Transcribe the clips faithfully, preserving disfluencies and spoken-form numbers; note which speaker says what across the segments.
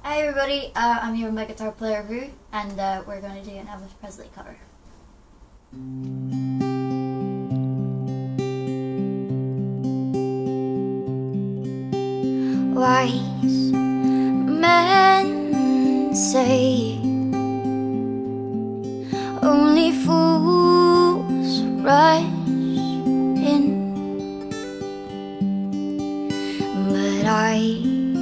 Speaker 1: Hi everybody, uh, I'm here with my guitar player Rue, and uh, we're going to do an Elvis Presley cover. Wise men say only fools rush in, but I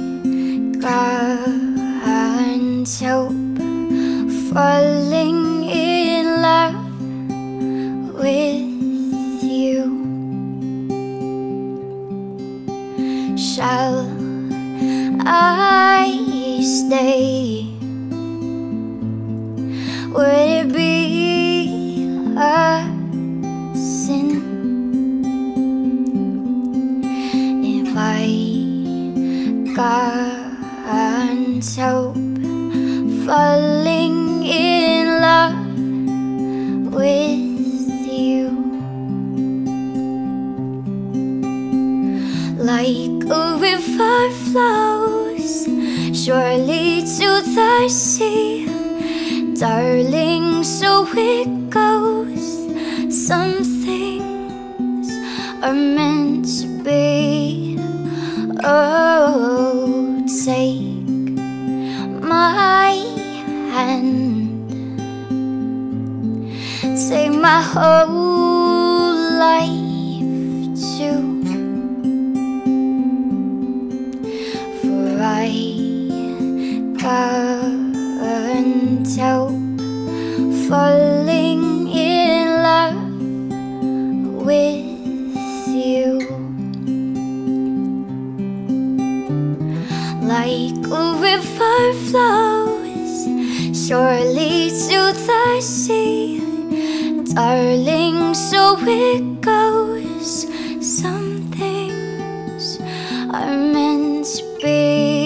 Speaker 1: can't help falling in love with you. Shall I stay? Would it be a sin if I can't help falling in love with you? Like a river flows surely to the sea, darling, so it goes. Some things are meant to be. Oh, take my hand, take my whole life too, for I can't help falling in love with you. Like a river flows surely to the sea, darling, so it goes. Some things are meant to be.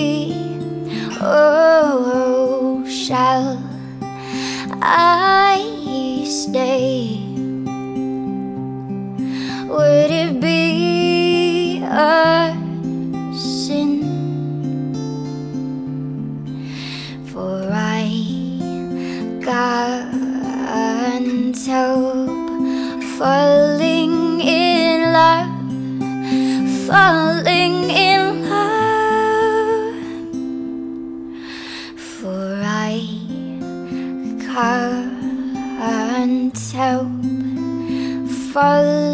Speaker 1: Oh, shall I stay? Would it be a sin? For I can't help falling in love, falling in love. For I can't help falling